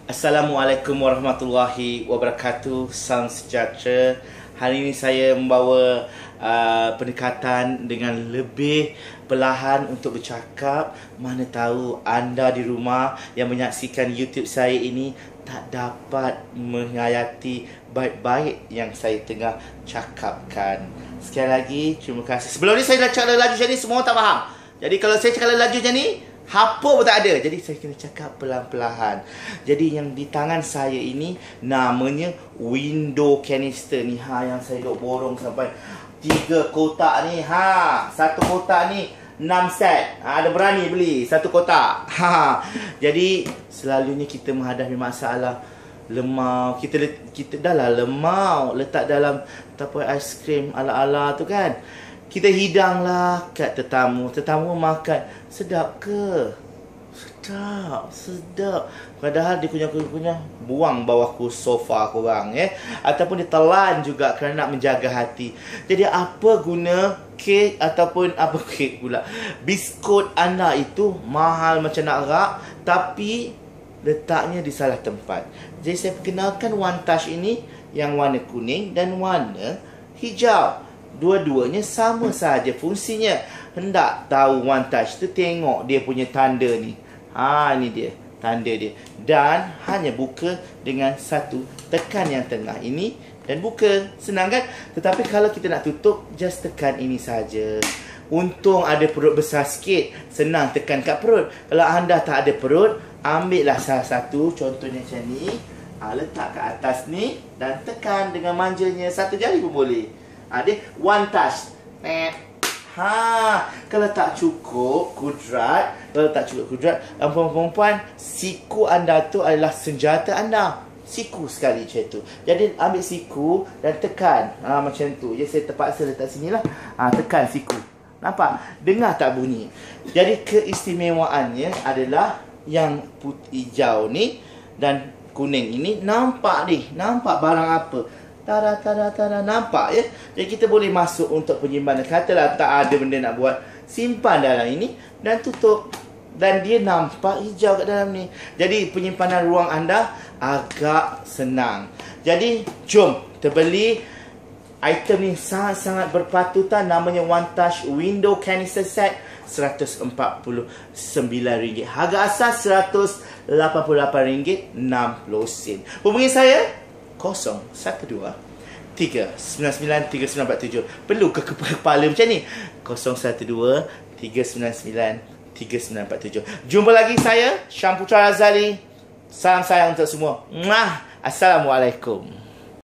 Assalamualaikum warahmatullahi wabarakatuh. Salam sejahtera. Hari ini saya membawa pendekatan dengan lebih perlahan untuk bercakap. Mana tahu anda di rumah yang menyaksikan YouTube saya ini tak dapat menghayati baik-baik yang saya tengah cakapkan. Sekali lagi, terima kasih. Sebelum ni saya dah cakap laju macam ni, semua tak faham. Jadi kalau saya cakap laju macam ni, apa pun tak ada. Jadi saya kena cakap pelan-pelan. Jadi yang di tangan saya ini namanya window canister ni. Yang saya duk borong sampai 3 kotak ni. Satu kotak ni 6 set. Ada berani beli satu kotak. Jadi selalunya kita menghadapi masalah lemau. Kita dah lah lemau letak dalam tapai aiskrim ala-ala tu kan. Kita hidanglah kat tetamu. Tetamu makan. Sedap ke? Sedap. Padahal dia kunyah-kunyah buang bawah sofa korang ataupun dia telan juga kerana nak menjaga hati. Jadi apa guna kek ataupun apa kek pula, biskut anda itu mahal macam nak rak, tapi letaknya di salah tempat. Jadi saya perkenalkan One Touch ini yang warna kuning dan warna hijau. Dua-duanya sama saja fungsinya. Hendak tahu One Touch tu, tengok dia punya tanda ni. Ni dia, tanda dia. Dan hanya buka dengan satu tekan yang tengah ini dan buka. Senang kan? Tetapi kalau kita nak tutup, just tekan ini saja. Untung ada perut besar sikit, senang tekan kat perut. Kalau anda tak ada perut, ambillah salah satu, contohnya macam ni. Letak kat atas ni dan tekan dengan manjanya, satu jari pun boleh. Dia One Touch. Kalau tak cukup kudrat, perempuan-perempuan, siku anda tu adalah senjata anda. Siku sekali macam tu. Jadi ambil siku dan tekan. Macam tu. Jadi saya terpaksa letak sini lah. Tekan siku. Nampak? Dengar tak bunyi? Jadi keistimewaannya adalah yang putih hijau ni dan kuning ini. Nampak ni? Nampak barang apa? Tara, nampak ya? Jadi kita boleh masuk untuk penyimpanan. Katalah tak ada benda nak buat, simpan dalam ini dan tutup. Dan dia nampak hijau kat dalam ni. Jadi penyimpanan ruang anda agak senang. Jadi jom kita beli item ni, sangat-sangat berpatutan. Namanya One Touch Window Canister Set, RM149. Harga asas RM188.60. Hubungi saya 012 399 3947. Perlu ke kepala macam ni? 012 399 3947. Jumpa lagi saya, Syam Putra Razali. Salam sayang untuk semua. Assalamualaikum.